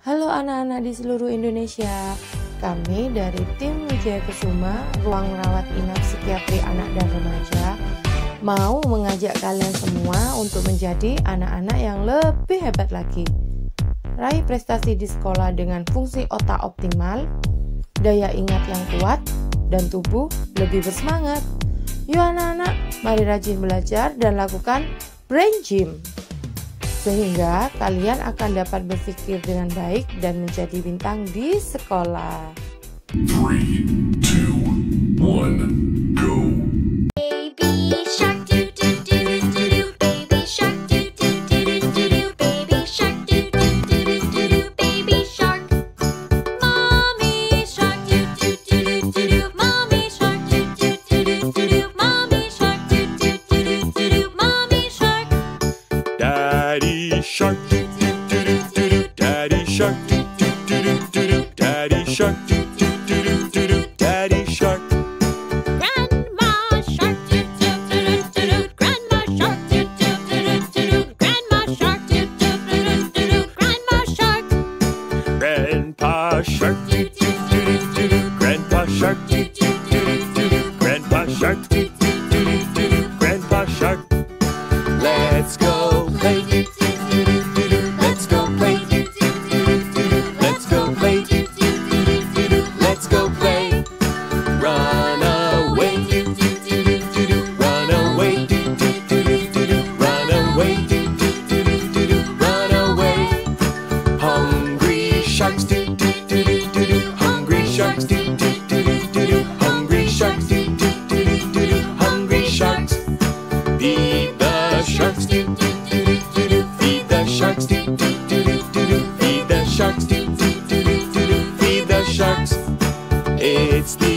Halo anak-anak di seluruh Indonesia, kami dari tim Wijaya Kusuma, Ruang, Rawat, Inap, psikiatri anak dan remaja mau mengajak kalian semua untuk menjadi anak-anak yang lebih hebat lagi. Raih prestasi di sekolah dengan fungsi otak optimal, daya ingat yang kuat, dan tubuh lebih bersemangat. Yuk anak-anak, mari rajin belajar dan lakukan brain gym, sehingga kalian akan dapat berpikir dengan baik dan menjadi bintang di sekolah. 3, 2, 1, go! Baby shark do do do do do do. Baby shark do do do do do do. Baby shark do do do do do do. Baby shark. Mommy shark do do do do do do. Mommy shark do do do do do do. Mommy shark do do do do do do. Mommy shark. Daddy shark do do do do do do. Daddy shark do do do do do do. Daddy shark do do do do do do. Daddy shark. Grandma shark do do do do do do. Grandma shark do do do do do do. Grandma shark do do do do do do. Grandma shark. Grandpa shark do do do do do do. Grandpa shark do do do do do do. Grandpa shark do do do do do do. Grandpa shark. Let's go play. Let's go play. Let's go play. Let's go play. Run away. Run away. Run away. Run away. Hungry sharks do do do do do do. Hungry sharks do do do do do. Hungry sharks do do do do do. Hungry sharks. Feed the sharks do do do do do. Feed the sharks do do do do do. Feed the sharks do do do do do. Feed the sharks. It's the